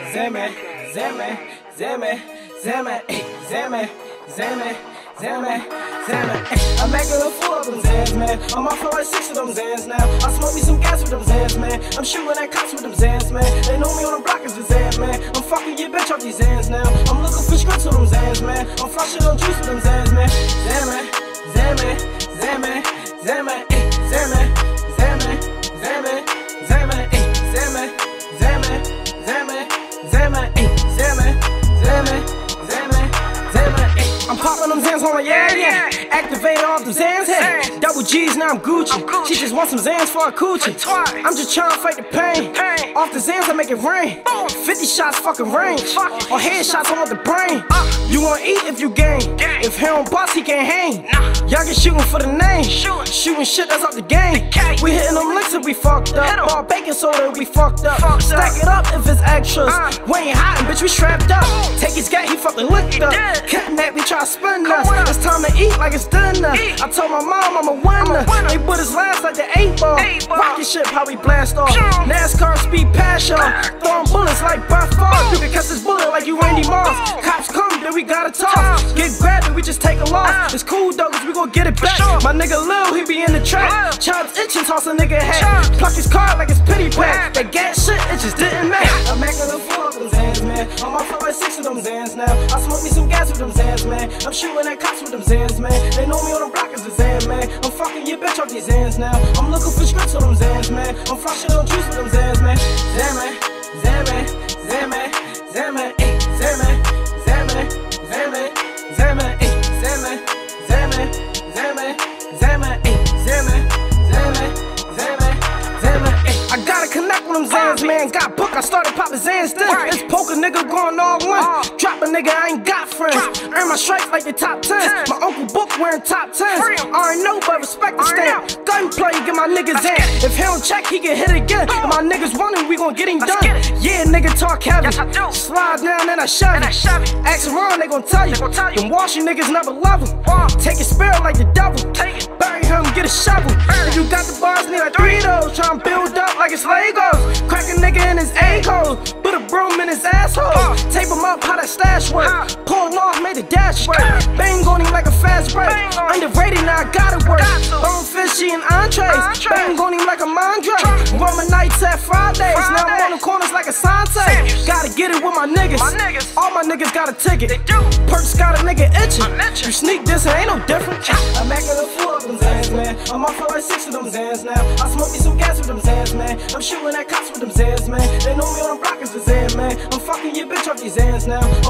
Zimmy, Zimmy, Zimmy, Zimmy, Zimmy, Zimmy, Zimmy, Zimmy. I make a fool of them Zans, man. I'm off for like 6 of them Zans now. I smoke me some gas with them Zans, man. I'm shooting at cops with them Zans, man. They know me on the block as the Zan, man. I'm fucking your bitch off these Zans now. I'm looking for scripts with them Zans, man. I'm flushing on juice with them Zans, man. Zimmy, Zimmy, Zimmy, Zimmy, Zimmy, Zimmy, Zimmy, Zimmy, Zimmy, Zimmy, Zimmy, Zimmy, Zimmy, Zimmy, Zimmy, Zimmy. I'm popping them Zans on my yeah. Activated off the Zans head. Double G's, now I'm Gucci. She just wants some Zans for a coochie. I'm just trying to fight the pain. Off the Zans, I make it rain. 50 shots fucking range. Or headshots, I want the brain. You won't eat if you gain. If he don't bust, he can't hang. Y'all get shooting for the name. Shooting shit that's off the game. We hitting them licks if we fucked up. Ball baking soda if we fucked up. Stack it up if it's extras. We ain't hiding, bitch, we strapped up. Take his gat, he fucking licked up. Kidnap, we try to spin us. It's time to eat like it's dinner. I told my mom I'm a winner. They put his last like the 8 ball. Rocket ship, how we blast off. NASCAR speed pass y'all. Throwing bullets like Buff Far. You can catch this bullet like you Randy Moss. Cops come, then we gotta talk. Get grabbed, we just take a loss. It's cool though, cause we gon' get it back. My nigga Lil, he be in the trap. Child's itching, toss a nigga hat. Pluck his card like it's pity pack. That gas shit, it just didn't match. I'm acting a fool of them Zans, man. I'm off for like 6 of them Zans now. I smoke me some gas with them Zans, man. I'm shooting at cops with them Zans, man. They know me on the block as a Zan, man. I'm fucking your bitch off these Zans now. I'm looking for scripts with them Zans, man. I'm flushing on juice with them Zans, man. Zimmy, Zimmy, Zimmy, Zimmy, Zimmy, Zimmy, Zimmy, Zimmy, Zimmy, Zimmy, Zimmy, Zimmy, Zimmy, Zimmy, Zimmy, Zimmy. I gotta connect with them Zans, man. Got booked, I started popping Zans then. It's poker nigga going all one. Drop a nigga, I ain't got friends. Earn my stripes like the top 10s. My uncle Book wearing top 10s. I already know, but respect the stamp. Gunplay, get my niggas in. If he don't check, he get hit again. If my niggas running, we gon' get him done. Yeah, nigga talk heavy. Slide down, then I shove it. Ask around, they gon' tell you. Them Washing niggas never love him. Take his spirit like the devil. Bury him, get a shovel. If you got the bars, need like 3 of those. Try and build up like it's Legos. Crack a nigga in his ankles. Put a broom in his asshole. Tape him up, how that stash work. Pull off, made the dash work. Bang on him like a fast break. Underrated, now I gotta work. Bonefishy and entrees. Bang on him like a mantra. Run my nights at Fridays. Now I'm on the corners like a Sante. Gotta get it with my niggas. All my niggas got a ticket. Perks got a nigga itching. You sneak this, it ain't no different. I'm acting a fool of them Zans, man. I'm off for like 6 of them Zans now. I smoke me some gas with them Zans, man. I'm shooting at cops with them Zans, man. They know me on the block as the Zan, man. I'm fucking your bitch off these Zans now.